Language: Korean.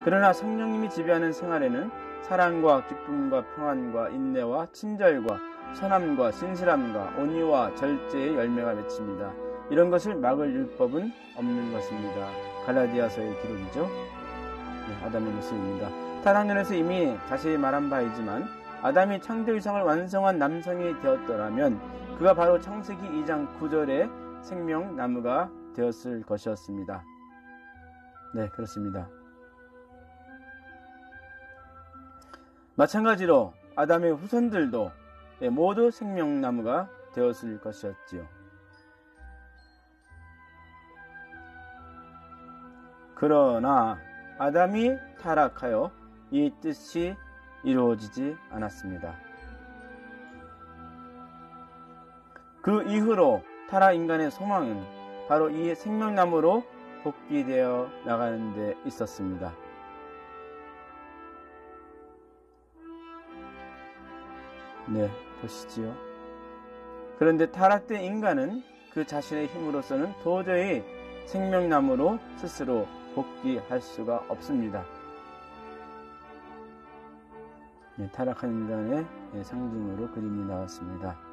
그러나 성령님이 지배하는 생활에는 사랑과 기쁨과 평안과 인내와 친절과 선함과 신실함과 온유와 절제의 열매가 맺힙니다. 이런 것을 막을 율법은 없는 것입니다. 갈라디아서의 기록이죠. 아담의 모습입니다. 타락론에서 이미 자세히 말한 바이지만 아담이 창조 이상을 완성한 남성이 되었더라면 그가 바로 창세기 2장 9절의 생명나무가 되었을 것이었습니다. 네, 그렇습니다. 마찬가지로 아담의 후손들도 모두 생명나무가 되었을 것이었지요. 그러나 아담이 타락하여 이 뜻이 이루어지지 않았습니다. 그 이후로 타락 인간의 소망은 바로 이 생명나무로 복귀되어 나가는 데 있었습니다. 네, 보시지요. 그런데 타락된 인간은 그 자신의 힘으로서는 도저히 생명나무로 스스로 복귀할 수가 없습니다. 네, 타락한 인간의 상징으로 그림이 나왔습니다.